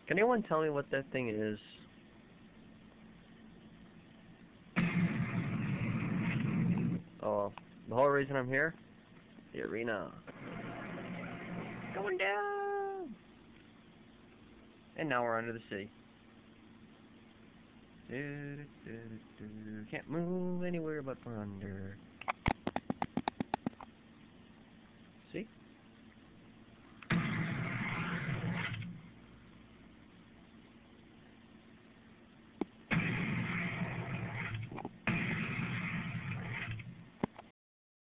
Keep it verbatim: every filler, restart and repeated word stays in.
Can anyone tell me what that thing is? Oh, the whole reason I'm here? The arena. Going down! And now we're under the sea. Do, do, do, do. Can't move anywhere but we're under.